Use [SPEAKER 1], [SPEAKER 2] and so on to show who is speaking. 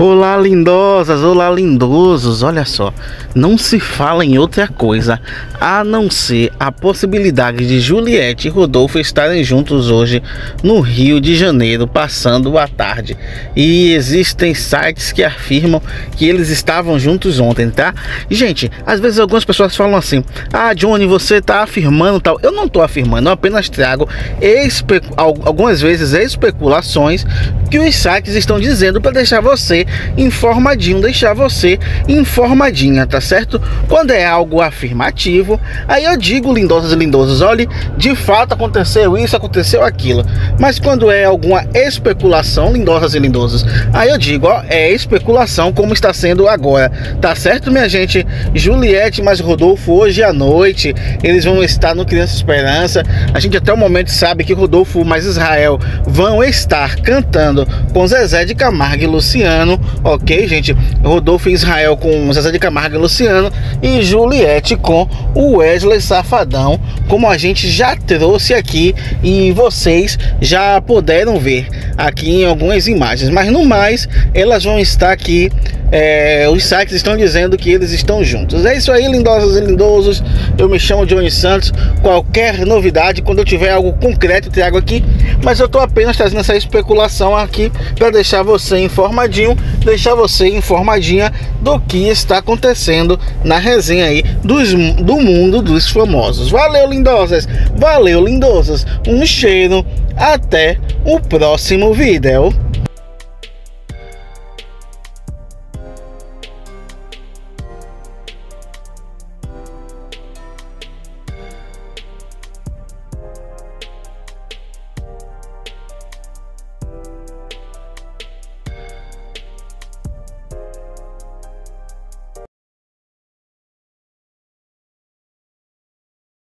[SPEAKER 1] Olá, lindosas, olá, lindosos. Olha só, não se fala em outra coisa a não ser a possibilidade de Juliette e Rodolfo estarem juntos hoje no Rio de Janeiro, passando a tarde. E existem sites que afirmam que eles estavam juntos ontem, tá? E, gente, às vezes algumas pessoas falam assim: ah, Johnny, você tá afirmando tal. Eu não tô afirmando, eu apenas trago algumas vezes especulações que os sites estão dizendo para deixar você informadinho, deixar você informadinha, tá certo? Quando é algo afirmativo, aí eu digo, lindosas e lindosos, olhe, de fato aconteceu isso, aconteceu aquilo. Mas quando é alguma especulação, lindosas e lindosos, aí eu digo, ó, é especulação, como está sendo agora, tá certo, minha gente? Juliette mais Rodolfo hoje à noite, eles vão estar no Criança Esperança. A gente até o momento sabe que Rodolfo mais Israel vão estar cantando com Zezé de Camargo e Luciano, ok, gente? Rodolfo e Israel com Zezé de Camargo e Luciano, e Juliette com o Wesley Safadão, como a gente já trouxe aqui e vocês já puderam ver aqui em algumas imagens. Mas no mais, elas vão estar aqui. Os sites estão dizendo que eles estão juntos. É isso aí, lindosas e lindosos. Eu me chamo Johnny Santos. Qualquer novidade, quando eu tiver algo concreto, eu trago aqui. Mas eu estou apenas trazendo essa especulação aqui para deixar você informadinho, deixar você informadinha do que está acontecendo na resenha aí do mundo dos famosos. Valeu, lindosas. Valeu, lindosos. Um cheiro. Até o próximo vídeo.